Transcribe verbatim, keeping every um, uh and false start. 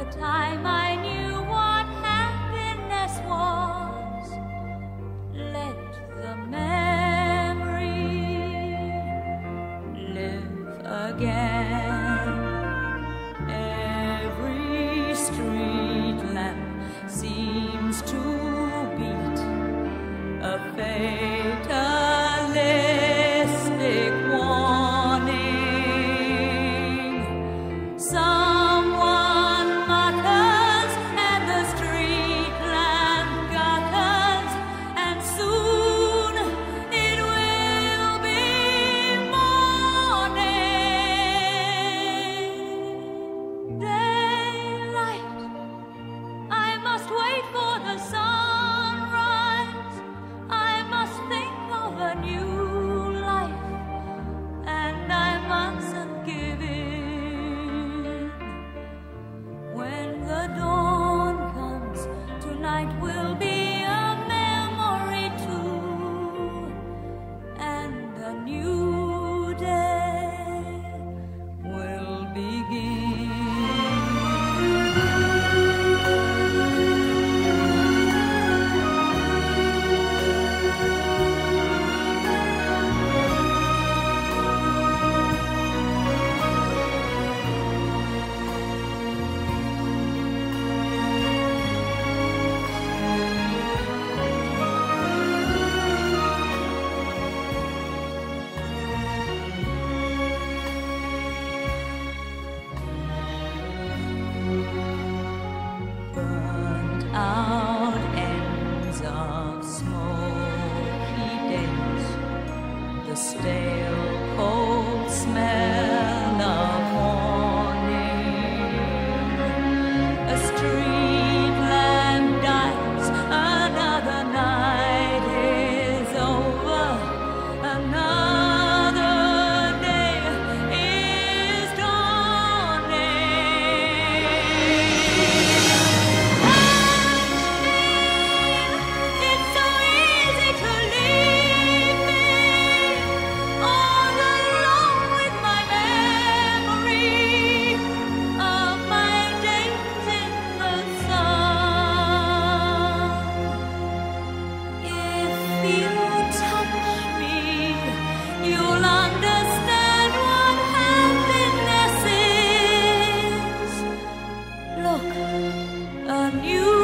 time I knew what happiness was. Let the memory live again. Every street lamp seems to beat a fatalistic warning. Someone mutters and the street lamp gutters, and soon it will be morning. Daylight, I must wait for the sunrise. I must think of a new life, and I mustn't give in. When the dawn comes, tonight will be a memory too, and a new day will begin. Burnt out ends of smoky days, the stale cold smell of morning. A street lamp dies, another night is over, another day is dawning. It's so easy to leave me all alone with my memory of my days in the sun. If you touch me, you'll understand what happiness is. Look, a new